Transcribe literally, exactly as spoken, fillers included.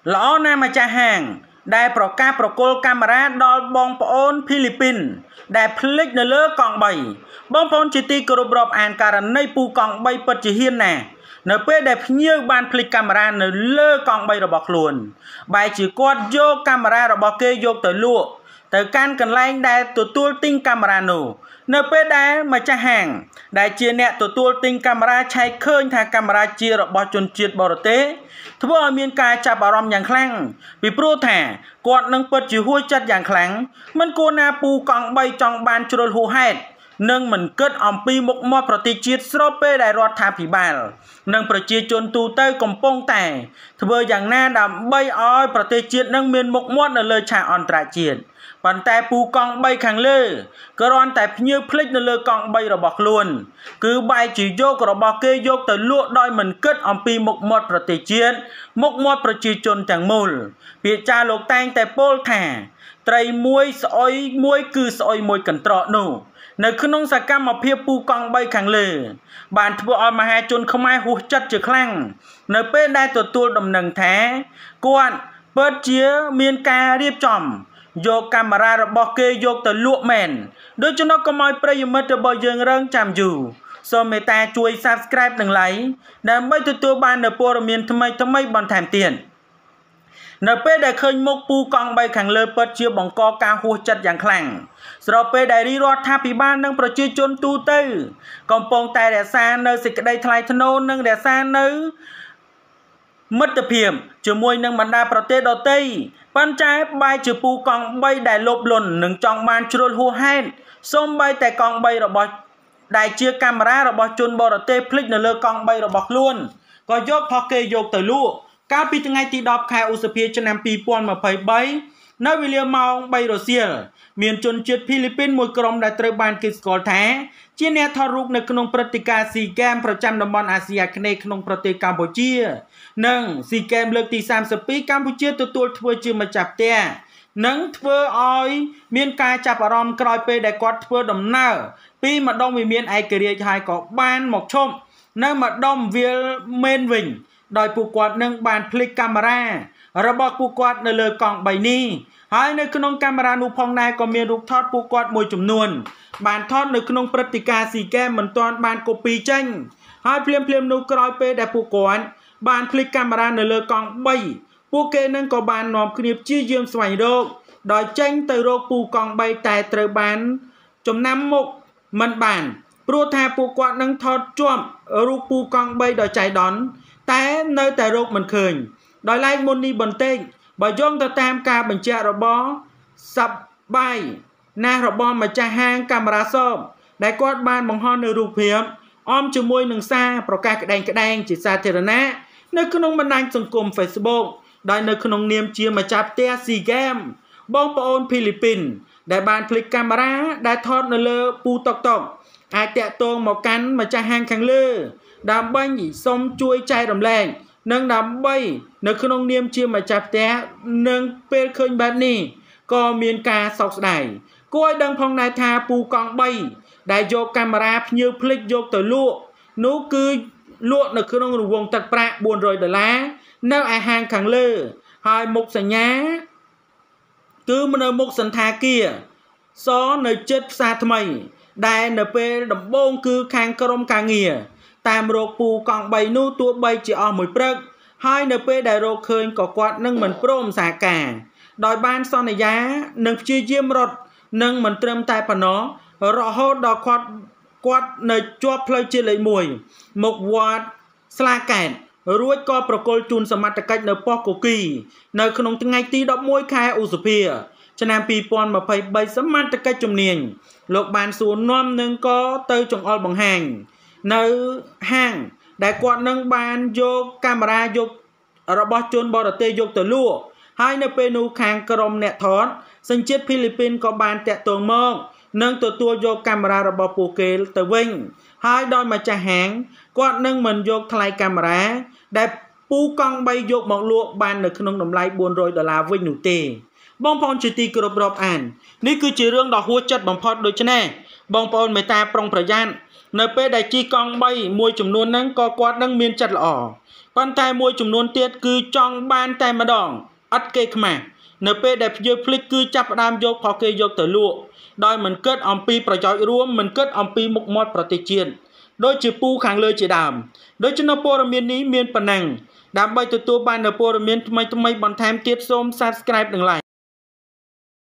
ល្អណាស់ម្ចាស់ហាងដែលប្រកាសប្រគល់កាមេរ៉ាដល់បងប្អូនហ្វីលីពីនដែលភ្លេចនៅលើកង់បីបងប្អូនជាទីគោរពរាប់អានករណីពូកង់បីពិតជាហ៊ានណាស់នៅពេលដែលភ្ញៀវបានភ្លេចកាមេរ៉ានៅលើកង់បីរបស់ខ្លួនបែរជាគាត់យកកាមេរ៉ារបស់គេយកទៅលក់ទៅកាន់កន្លែងដែលទទួលទិញកាមេរ៉ានោះនៅពេលដែលម្ចាស់ហាងដែលជាអ្នកទទួលទិញកាមេរ៉ាឆែកឃើញថាកាមេរ៉ាជារបស់ជនជាតិបរទេសធ្វើឲ្យមានការចាប់អារម្មណ៍យ៉ាងខ្លាំងពីព្រោះថាគាត់នឹងពិតជាហួសចិត្តយ៉ាងខ្លាំងមិនគួរណាពូកង់បីចង់បានជ្រុលហួសហេតុនឹងមិនគិតអំពីមុខមាត់ប្រទេសជាតិស្របពេលដែលរដ្ឋាភិបាលនិងប្រជាជនទូទៅកំពុងតែធ្វើយ៉ាងណាដើម្បីឲ្យប្រទេសជាតិនឹងមានមុខមាត់នៅលើឆាកអន្តរជាតិប៉ុន្តែពូកង់បីខាងលើគ្រាន់តែភ្ញៀវភ្លេចនៅលើកង់បីរបស់ខ្លួនគឺបែរជាយករបស់គេយកទៅលក់ដោយមិនគិតអំពីមុខមាត់ប្រទេសជាតិមុខមាត់ប្រជាជនទាំងមូលពាក្យចាលោកតែងតែពោលថាត្រីមួយស្អុយមួយគឺស្អុយមួយកន្ត្រកនោះនៅក្នុងសកម្មភាពពូកង់បីខាងលើបានធ្វើឲ្យមហាជនខ្មែរហួសចិត្តជាខ្លាំងនៅពេលដែលទទួលដំណឹងថាគាត់ពិតជាមានការរៀបចំយកកាមេរ៉ារបស់គេយកទៅលក់មែនដូច្នោះកុំឲ្យប្រិយមិត្តរបស់យើងរងចាំយូរសូមមេត្តាជួយ Subscribe និង Like ដើម្បីទទួលបាននូវព័ត៌មានថ្មីថ្មីបន្ថែមទៀតនៅពេលដែលឃើញមុខពូកង់បីខាងលើពិតជាបង្កការហួសចិត្តយ៉ាងខ្លាំងស្របពេលដែលរដ្ឋាភិបាលនិងប្រជាជនទូទៅកំពុងតែរក្សានៅសេចក្តីថ្លៃថ្នូរនិងរក្សានៅមិត្តភាពជាមួយនឹងបណ្ដាប្រទេសដទៃប៉ុន្តែបែរជាពូកង់បីដែលលោភលន់និងចង់បានជ្រុលហួសហេតុសូម្បីតែកង់បីរបស់ដែលជាកាមេរ៉ារបស់ជនបរទេសភ្លេចនៅលើកង់បីរបស់ខ្លួនក៏យកផុសគេយកទៅលក់កាលពីថ្ងៃទីដប់ខែឧសភាឆ្នាំពីរពាន់ម្ភៃបីនៅវេលាម៉ោងបីរសៀលមានជនជាតិហ្វីលីពីនមួយក្រុមដែលត្រូវបានគេស្គាល់ថាជាអ្នកថតរូបនៅក្នុងព្រឹត្តិការណ៍ស៊ីហ្គេមប្រចាំតំបន់អាស៊ីអាគ្នេយ៍ក្នុងប្រទេសកម្ពុជានិងស៊ីហ្គេមលើកទីសាមសិបពីរកម្ពុជាទទួលធ្វើជាម្ចាស់ផ្ទះនិងធ្វើឲ្យមានការចាប់អារម្មណ៍ក្រោយពេលដែលគាត់ធ្វើដំណើរពីម្ដុំវិមានឯករាជ្យហើយក៏បានមកឈប់នៅម្ដុំវាលមេនវិញដោយពួកគាត់នឹងបានភ្លេចកាមេរ៉ារបស់ពួកគាត់នៅលើកង់បីនេះហើយនៅក្នុងកាមេរ៉ានោះផងដែរក៏មានរូបថតពួកគាត់មួយចំនួនបានថតនៅក្នុងព្រឹត្តិការណ៍ស៊ីហ្គេមមិនទាន់បានកូពីចេញហើយភ្លាមភ្លាមនោះក្រោយពេលដែលពួកគាត់បានភ្លេចកាមេរ៉ានៅលើកង់បីពួកគេនឹងក៏បាននាំគ្នាព្យាយាមស្វែងរកដោយចេញទៅរកពូកង់បីតែត្រូវបានចំណាំមុខមិនបានព្រោះថាពួកគាត់នឹងថតជាប់រូបពូកង់បីដោយចៃដន្យតែនៅតែរកមិនឃើញដោយឡែកមុននេះបន្តិចបើយោងទៅតាមការបញ្ជាក់របស់សប្បាយណាស់របស់ម្ចាស់ហាងកាមេរ៉ាសបដែលគាត់បានបង្ហោះនៅរូបភាពអមជាមួយនឹងសារប្រកាសក្តែងក្តែងជាសាធារណៈនៅក្នុងបណ្ដាញសង្គម Facebook ដោយនៅក្នុងនាមជាម្ចាស់ផ្ទះស៊ីហ្គេមបងប្អូនហ្វីលីពីនដែលបានភ្លេចកាមេរ៉ាដែលថតនៅលើពូតុកតុកអាចតាក់ទងមកកាន់ម្ចាស់ហាងខាងលើដើម្បីសូមជួយចែករំលែកនិងដើម្បីនៅក្នុងនាមជាម្ចាស់ផ្ទះនឹងពេលឃើញបែបនេះក៏មានការសោកស្ដាយគួរឲ្យដឹងផងដែរថាពូកង់បីដែលយកកាមេរ៉ាភ្ញៀវភ្លេចយកទៅលក់នោះគឺលក់នៅក្នុងរង្វង់ទឹកប្រាក់បួនរយដុល្លារនៅឯហាងខាងលើហើយមុខសញ្ញាគឺនៅមុខសន្តាគារសនៅជិតផ្សារថ្មីដែលនៅពេលដំបូងគឺខាងក្រុមការងារតាមរោគពូកង់បីនោះទោះបីជាអស់មួយព្រឹកហើយនៅពេលដែលរកឃើញក៏គាត់នឹងមិនព្រមសហការដោយបានសន្យានឹងព្យាយាមរត់នឹងមិនត្រឹមតែប៉ុណ្ណោះរហូតដល់គាត់គាត់នៅជាប់ផ្លូវជាតិលេខមួយមុខវត្តស្លាកែតរួចក៏ប្រគល់ជូនសមត្ថកិច្ចនៅប៉ុស្តិ៍គគីនៅក្នុងថ្ងៃទីដប់មួយខែឧសភាឆ្នាំពីរពាន់ម្ភៃបីសមត្ថកិច្ចជំនាញលោកបានសួរនាំនឹងក៏ទៅចង្អុលបង្ហាញនៅហាងដែលគាត់នឹងបានយកកាមេរ៉ាយករបស់ជនបរទេសយកទៅលក់ហើយនៅពេលនោះខាងក្រុមអ្នកថតសញ្ជាតិហ្វីលីពីនក៏បានតាក់ទងមកនិងទទួលយកកាមេរ៉ារបស់ពួកគេទៅវិញហើយដោយម្ចាស់ហាងគាត់នឹងមិនយកថ្លៃកាមេរ៉ាដែលពូកង់បីយកមកលក់បាននៅក្នុងតម្លៃបួនរយដុល្លារវិញនោះទេបងប្អូនជាទីគោរពរាប់អាននេះគឺជារឿងដ៏ហួសចិត្តបំផុតដូច្នេះបងប្អូនមេត្តាប្រុងប្រយ័ត្ននៅពេលដែលជិះកង់បីមួយចំនួនហ្នឹងក៏គាត់នឹងមានចិត្តល្អប៉ុន្តែមួយចំនួនទៀតគឺចង់បានតែម្ដងអត់គេខ្មែរនៅពេលដែលភ្ញៀវភ្លេចគឺចាប់ផ្ដើមយកផុសគេយកទៅលក់ដោយមិនគិតអំពីប្រយោជន៍រួមមិនគិតអំពីមុខមាត់ប្រទេសជាតិដូចជាពូខាងលើជាដើមដូច្នេះព័ត៌មាននេះមានប៉ុណ្ណឹងដើម្បីទទួលបាននូវព័ត៌មានថ្មីៗបន្ថែមទៀតសូម Subscribe និង Like